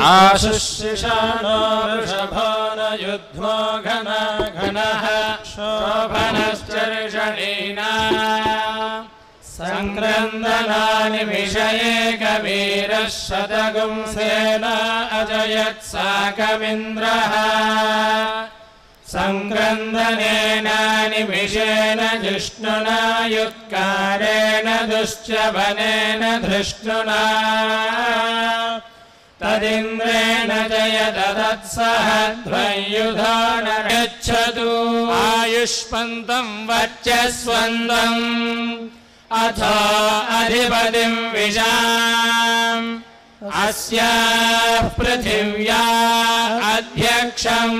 आशुशिषाणो वृषभो न युध्मो घना घनः शोभनश्चर्षणीना संक्रन्दनानि विषयेकवीरः शतगुंसेन अजयत्साकमिन्द्रः संक्रन्दनेन निमिषेण जिष्णुना युत्कारेण दुश्चवनेन धृष्णुना तदिन्द्रेण जयदत्सह द्वयुधो न गच्छतु आयुष्मन्तं वर्चस्वन्दम् अथो अधिपतिं विशाम् अस्याः पृथिव्या अध्यक्षम्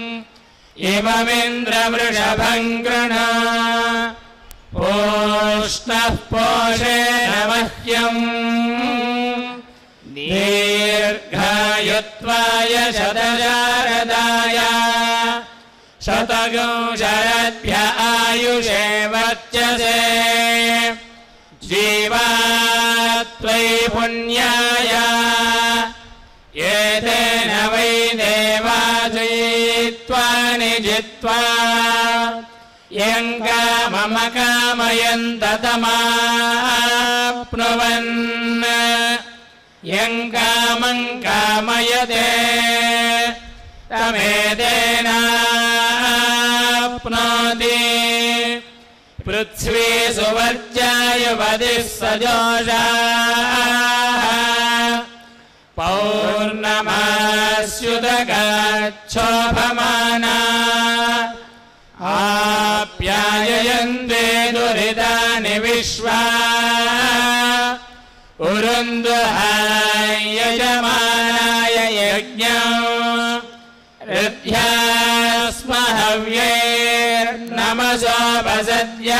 इममिन्द्रवृषभं गृह्णा पोष्णः पोषेण मह्यम् दीर्घायुत्वाय शतशारदाय शतगुंशरद्भ्य आयुषे वर्चसे जीवात्वयि पुण्याय एतेन वै देवा जयित्वा निजित्वा यं कामम कामयन्ततमाप्नुवन् यं कामं कामयते तमेतेनाप्नोति पृथ्वी सुवर्चायुवतिः सजोषाः पौर्णमास्युदगाच्छोभमाना आप्याययन्ते दुरितानि विश्वा उरुन्दुहाय यजमानाय यज्ञम् ऋद्ध्यास्महव्यैर्नमसोपसद्या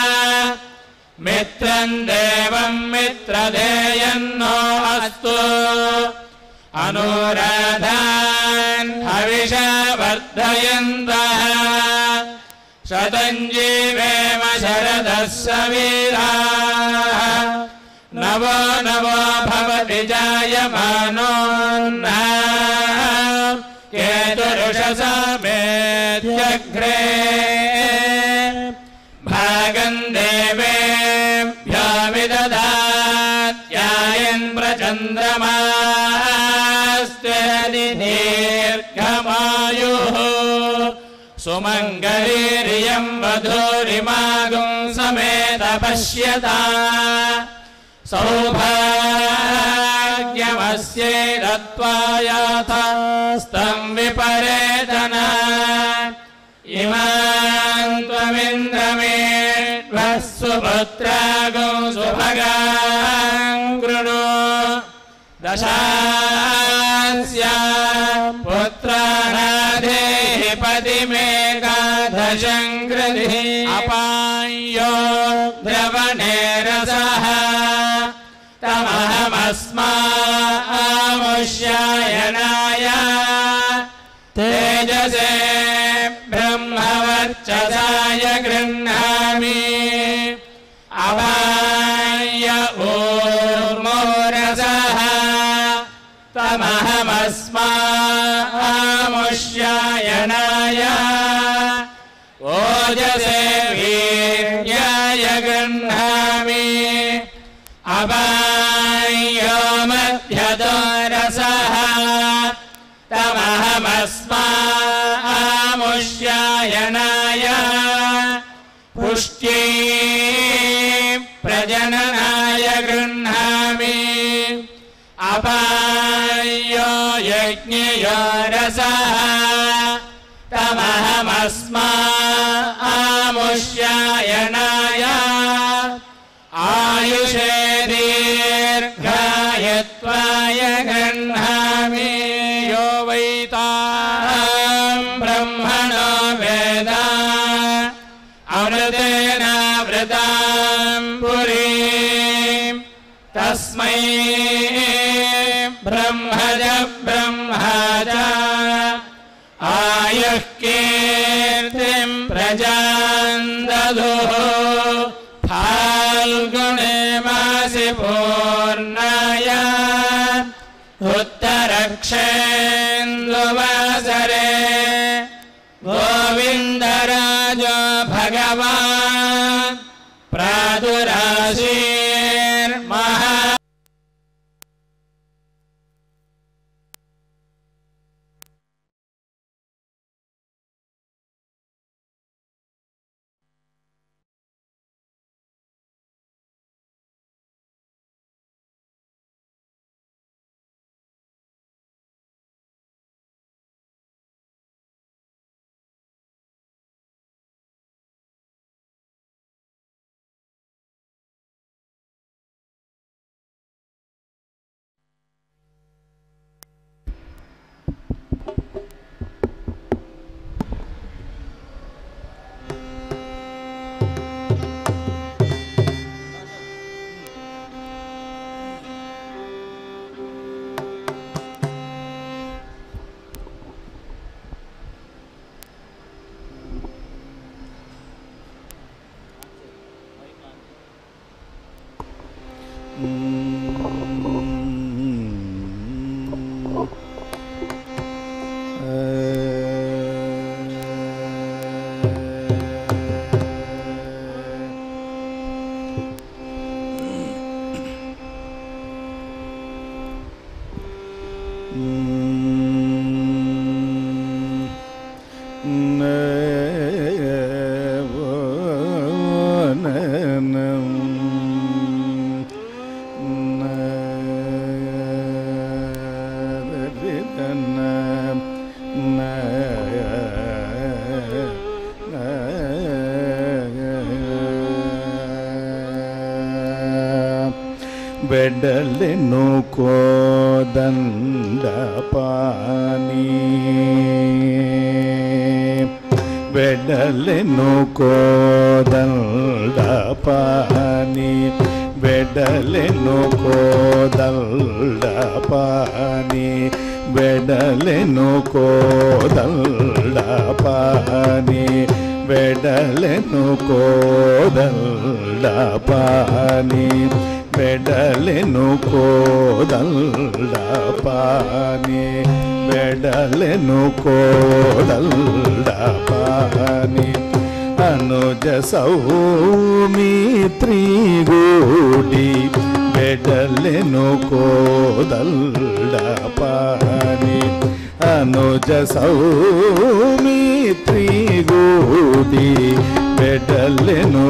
मित्रं देवं मित्रधेयन्नो अस्तु अनुराधान् हविषा वर्धयन्तः शतं जीवेम शरदः सवीराः नवो नवो भवति जायमानोऽन्नः केतुरुषसामेत्यग्रे भागं देवेभ्यो विदधात्यायन् प्रचन्द्रमास्ते दीर्घमायुः सुमङ्गलीर्यं वधूरिमागुं समेत पश्यता सौभाग्यमस्यैरत्वायाथास्तं विपरेतना इमां त्वमिन्द्रमेढ्वः सुपुत्रागो सुभगां कृणु दशास्यां पुत्राणाधेहि पतिमेकादशं कृधिः अपायो द्रवणे रसः तमहमस्मामुष्यायनाय तेजसे ब्रह्मवर्चसाय गृह्णामि अपाय ऊर्मोरसः तमहमस्मामुष्यायनाय ओजसे वीर्याय गृह्णामि अपायो मध्यतो रसः तमहमस्मामुष्यायनाय पुष्ट्यै प्रजननाय गृह्णामि अपायो यज्ञयो रसः तमहमस्मामुष्यायनाय आयुषे दीर्घायत्वाय गृह्णामि यो वैतां ब्रह्मणो वेद अमृतेनावृतां पुरीं तस्मै ब्रह्मज ब्रह्मज आयुः कीर्तिं प्रजां ददुः फाल्गुणे मासि पूर्णाय उत्तर दक्षेन्दुवासरे गोविन्दराजो भगवान् प्रादुराशीर्महा వెడలెను కోదండపాని వెడలెను కోదండపాని వెడలెను కోదండపాని వెడలెను కోదండపాని వెడలెను కోదండపాని వెడలెను కోదండపాని వెడలెను కోదండపాని అనుజ సౌమిత్రి గూడి వెడలెను కోదండపాని అనుజ సౌమిత్రి గూడి వెడలెను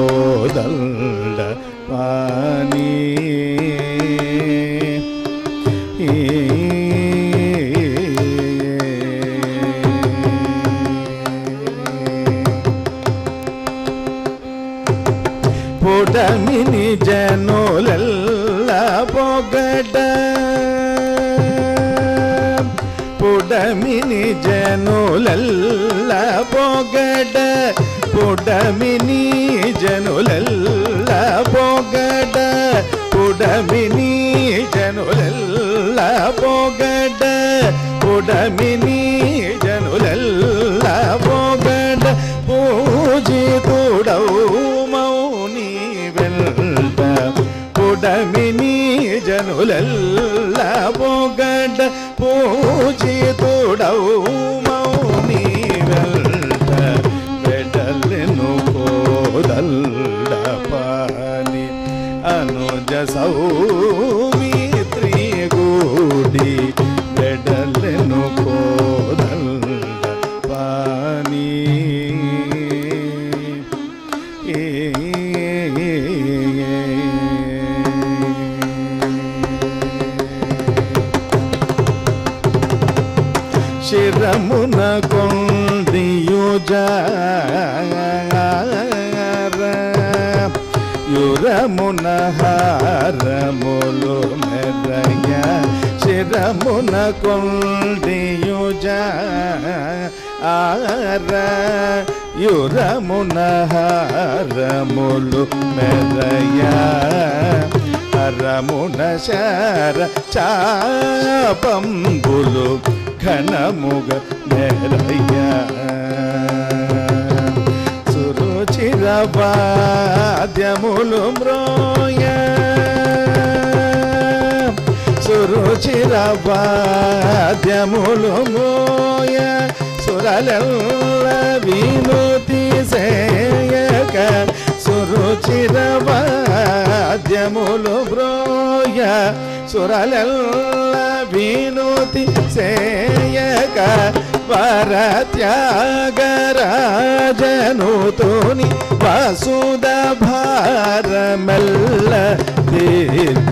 కోదండపాని పొడమిని జనులెల్ల పొగడ పొడమిని జనులెల్ల పొగడ పొడమిని జనులెల్ల పొగడ పొడమిని జనులెల్ల పొగడ పొడమిని జనులెల్ల పొగడ పూజితుడవు మౌని వెల్ట పొడమిని జనులెల్ల పొగడ పూజితుడవు మౌని వెల్ట వెడలెను కోదండపాని అనుజ సౌమిత్రి గూడి వెడలెను కోదండపాని శిరమున కొండియుజార యురమున హారములు మెరయ శిరమున కొండియుజార యురమున హారములు మెరయ హరమున శర చాపంబులు ఘనముగ మెరయ సురుచిర వాద్యములు మ్రోయ సురుచిర సురుచిరవాద్యములు మోయ సురలెల్ల వినుతి సేయక సురుచిరవాద్యములు బ్రోయ సురలెల్ల వినుతి సేయక వరత్యాగరాజనుతుని వసుద భారమెల్ల దీర్ప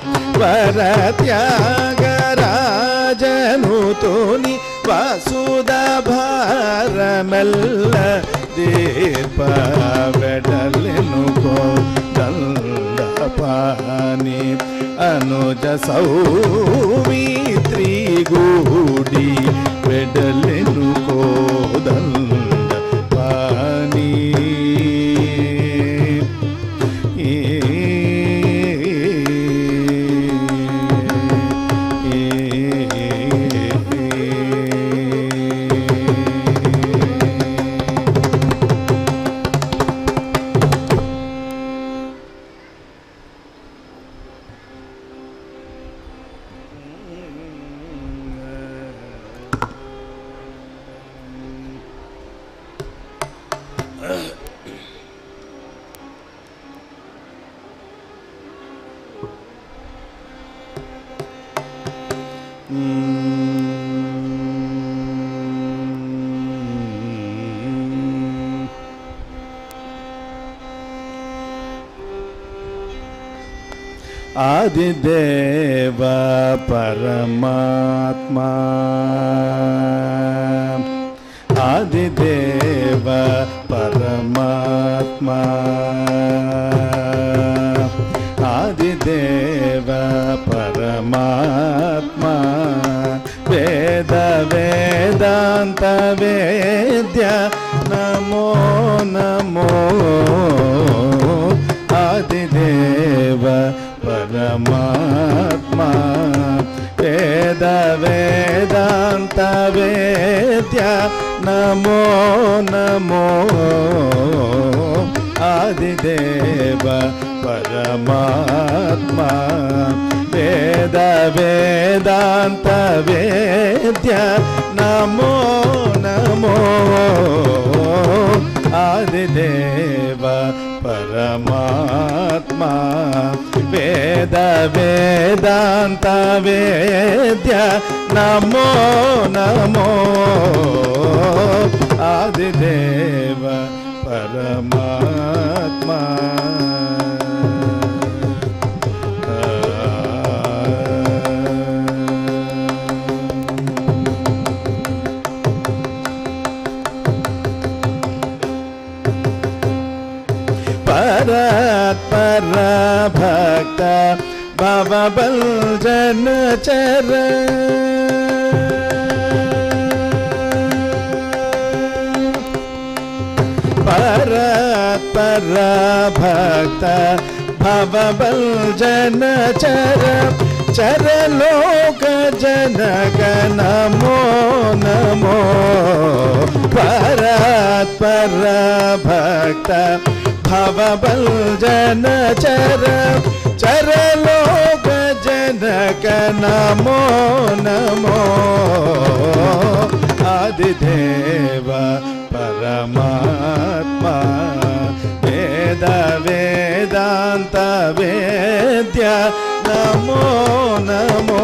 వరత్యాగరాజనుతుని వసుద భారమెల్ల దీర్ప వెడలెనుకో దండపాని అనుజ సౌమిత్రి గూడి వెడలెనుకో దండపాని ఆదిదేవ పరమాత్మా ఆదిదేవ పరమాత్మా ఆదిదేవ పరమాత్మా వేద వేదాంత వేద్య నమో నమో ఆదిదేవ పరమాత్మా వేద వేదాంత వేద్య నమో నమో ఆదిదేవ పరమాత్మా వేద వేదాంత వేద్య నమో నమో ఆదిదేవ పరమాత్మా వేద వేదాంత వేద్య నమో నమో ఆదిదేవ పరమాత్మా పరాత్పర భక్త భవబల్జన చర పరాత్పర భక్త భవబల్జన చర చరలోక జనక నమో నమో పరాత్పర భక్త భవబల్జన చర చరలోక జనక నమో నమో ఆదిదేవ పరమాత్మా వేద వేదాంత వేద్య నమో నమో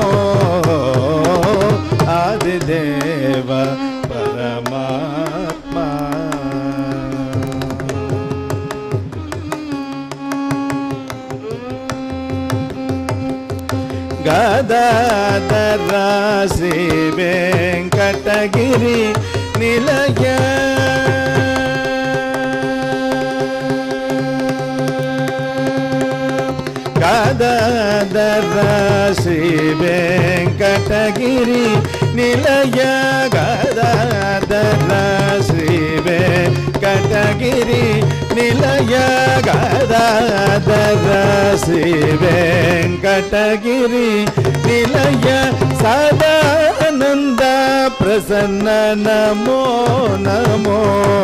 ఆదిదేవ పరమాత్మా గదాధర శ్రీ వెంకటగిరి నిలయ గదాధర శ్రీ వెంకటగిరి నిలయ గదాధర శ్రీ వెంకటగిరి నిలయ గదాధర శ్రీ వెంకటగిరి నిలయ సదానంద ప్రసన్న నమో నమో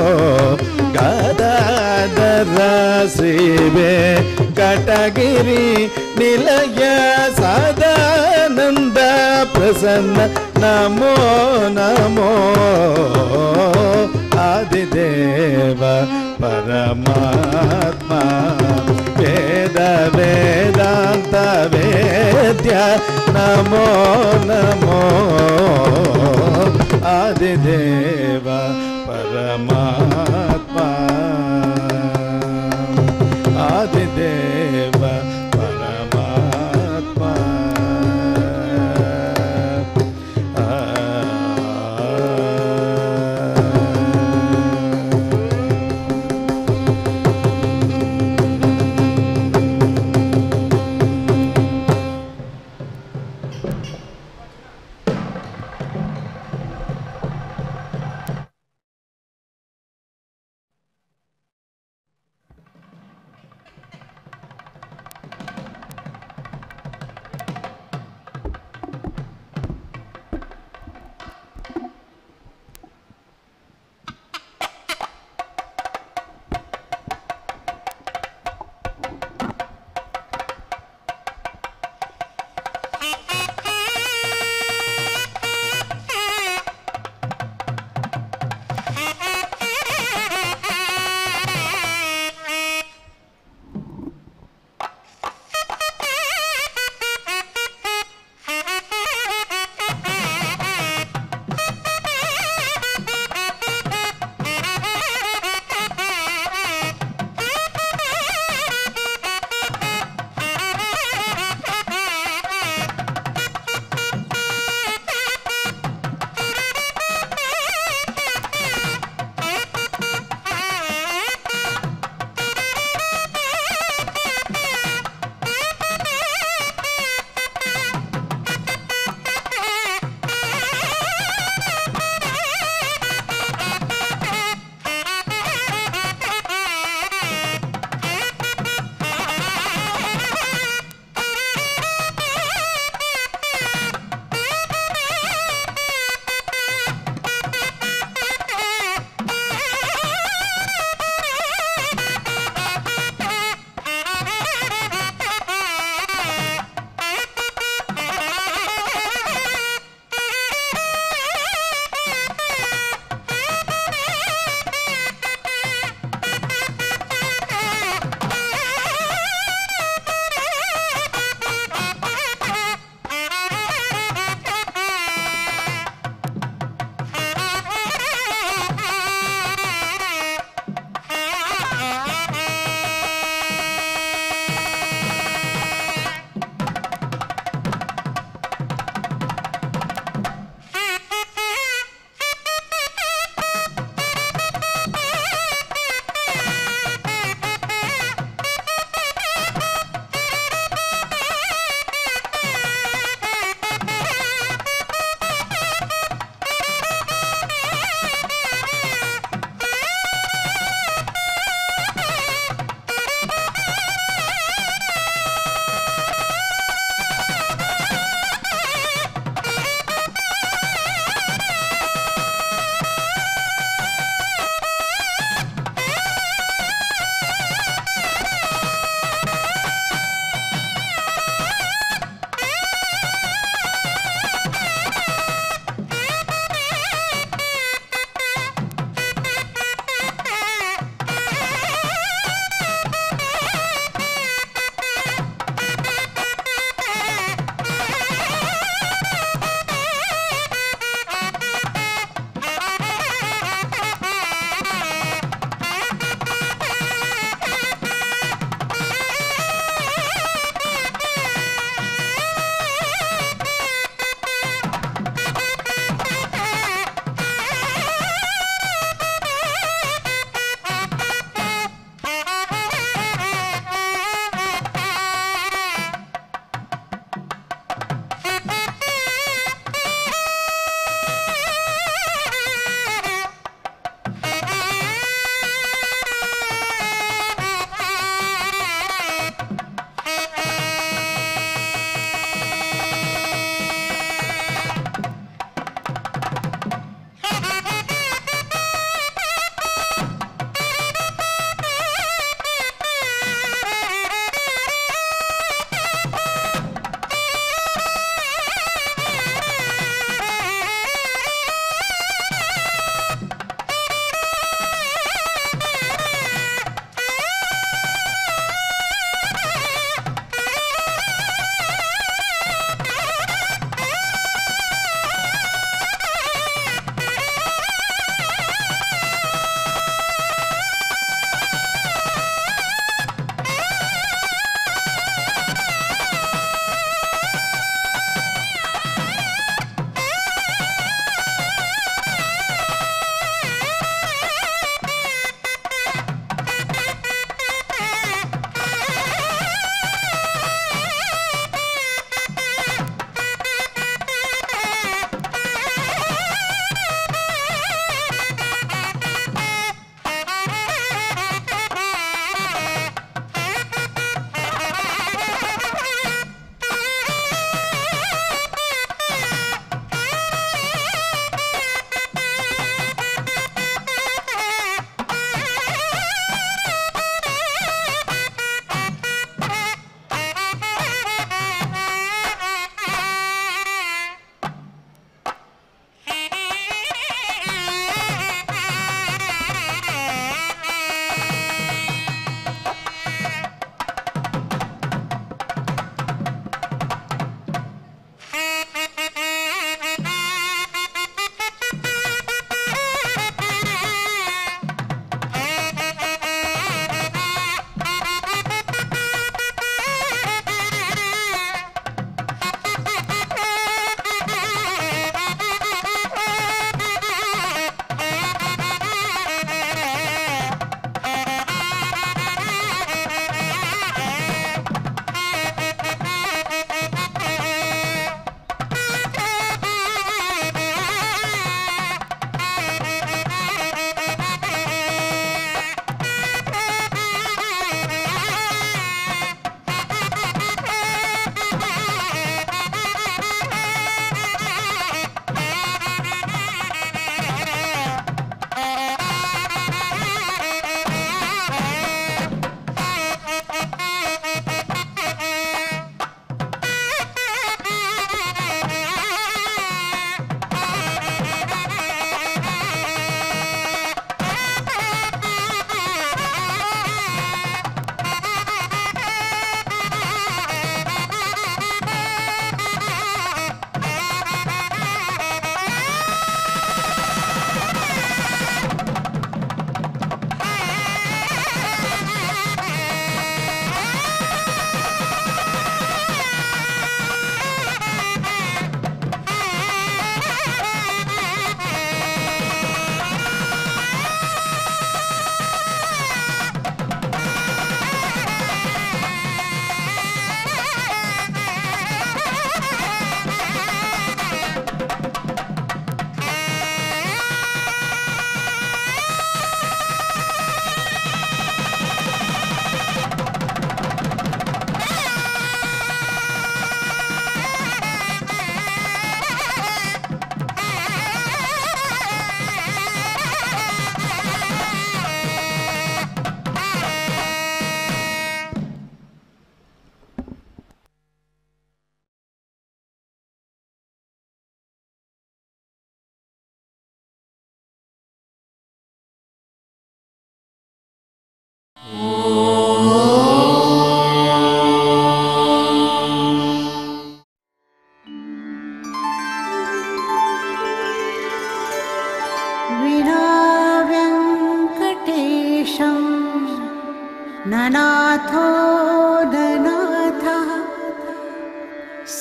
గదాధర శ్రీ వెంకటగిరి నిలయ సదానంద ఆనంద ప్రసన్న నమో నమో ఆదిదేవ పరమాత్మ వేద వేదాంత వేద్య నమో నమో ఆదిదేవ పరమాత్మ ఆదిదేవ పరమాత్మ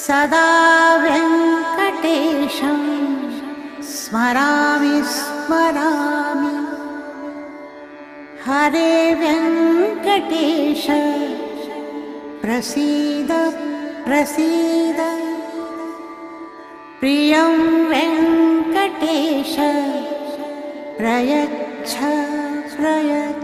सदा वेङ्कटेशं स्मरामि स्मरामि। हरे वेङ्कटेश प्रसीद प्रसीद। प्रियं वेङ्कटेश प्रयच्छ प्रयच्छ।